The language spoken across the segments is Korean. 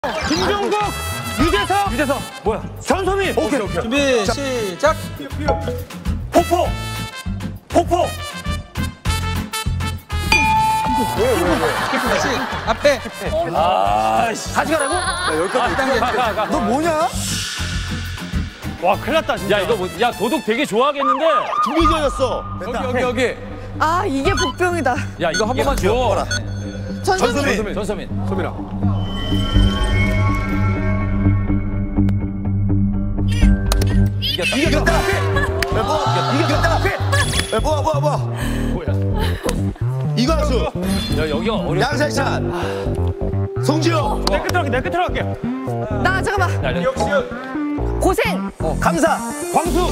김종국, 유재석, 뭐야? 전소민. 오케이. 준비 시작. 폭포. 다시 앞에. 다시 가라고? 가. 너 뭐냐? 와, 큰일 났다, 진짜. 야, 이거 뭐, 야, 도둑 되게 좋아하겠는데? 준비되었어. 여기. 아 이게 복병이다. 야, 이거 한 번만 줘. 전소민. 전소민. 소민아. 이겼다. 이겼다. 뭐야. 이광수, 야, 여기가 어려워. 양세찬, 송지효, 내 끝으로 할게. 나 잠깐만. 야, 고생. 감사. 광수.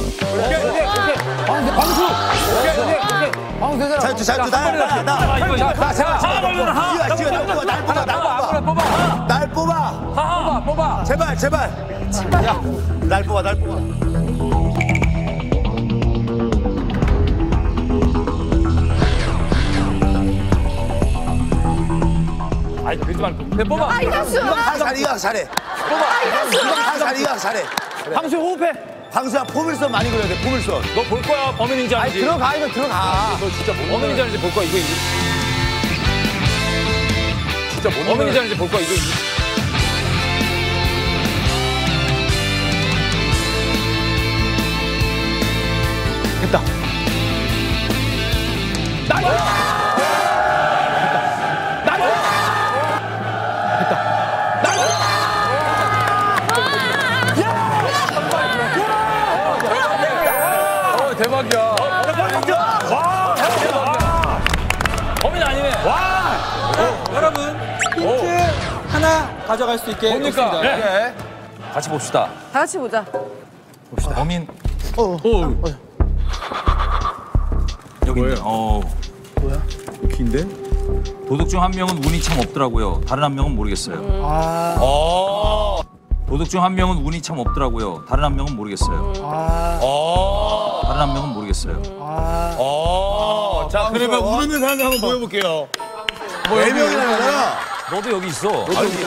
잘투 나. 이거. 날 뽑아. 뽑아. 제발. 날 뽑아. 아이, 그러지 말고. 뽑아. 아 이광수. 이거 잘해. 이거 잘해. 광수 호흡해. 방수야 포물선 많이 그려야 돼. 포물선. 너 볼 거야, 범인인지 아닌지. 들어가. 너 진짜 범인인지 아닌지 볼 거야, 이거. 진짜 범인인지 아닌지 볼 거야, 이거. 됐다. 대박이야. 범인 아니네. 여러분 힌트 하나 가져갈 수 있게 뭡니까? 줬습니다. 네. 같이 봅시다. 다 같이 보자. 범인. 여기 있네. 뭐야? 긴데? 도둑 중 한 명은 운이 참 없더라고요. 다른 한 명은 모르겠어요. 도둑 중 한 명은 운이 참 없더라고요. 다른 한 명은 모르겠어요. 다른 한 명은 모르겠어요. 자, 그러면 우는 사람 한번 보여볼게요. 애명이라는 거잖아. 너도 여기 있어.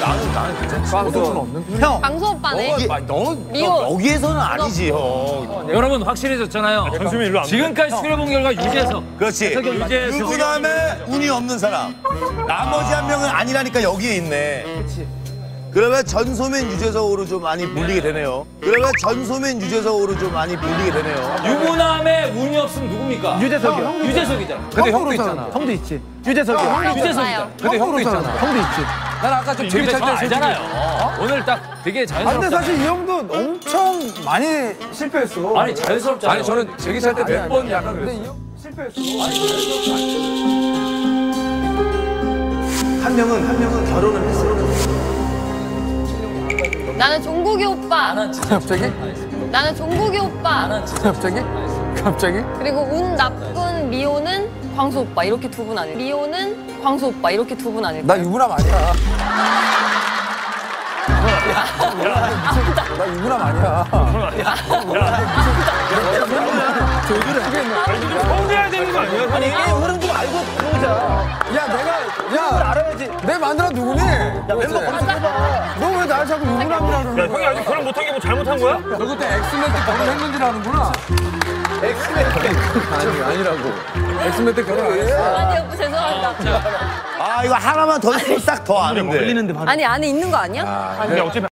광수 오빠네. 넌 미호. 여기에서는 아니지, 형. 여러분 확실해졌잖아요. 전소민 일로 안 지금까지 추려본 결과 유재석. 그렇지. 유재석. 유부남에 운이 없는 사람. 나머지 한 명은 아니라니까 여기에 있네. 그러면 전소민 유재석으로 좀 많이 몰리게 되네요. 유부남의 운이 없으면 누굽니까? 유재석이요. 유재석이잖아. 근데 형도 있잖아. 형도 있지. 유재석이요. 유재석이잖아. 근데 형도 있잖아. 형도 있지. 난 아까 좀 되게 재미 잘 찰때 알잖아요. 오늘 딱 되게 근데 자연스럽잖아요. 사실 이 형도 엄청 많이 실패했어. 아니 자연스럽잖아요. 아니 저는 재미 찰때 몇 번 약간 그랬어요. 한 명은 결혼을 했어. 나는 종국이 오빠. 갑자기? 나는 종국이 오빠. 갑자기? 그리고 운 나쁜 미호는 광수 오빠. 이렇게 두 분 아닐까? 미호는 광수 오빠. 이렇게 두 분 아닐까? 나 유부남 아니야. 나 유부남 아니야. 성대해야 되는 거 아니야? 아니, 게임 흐름 좀 알고 들어오자. 야, 알아야지. 내 마누라 누구니? 멤버 검색해봐. 너 왜 날 자꾸 유부남이라 그러는 거야? 형이 아직 결혼 못한 게 뭐 잘못한 거야? 너 그때 엑스맨 때 결혼했는지를 아는구나. 아니라고. 엑스맨 때 결혼 안 했어. 아니 오빠 죄송합니다. 아, 이거 하나만 더 있으면 딱 더 아는데. 걸리는데 바로. 아니 안에 있는 거 아니야? 근데 어차피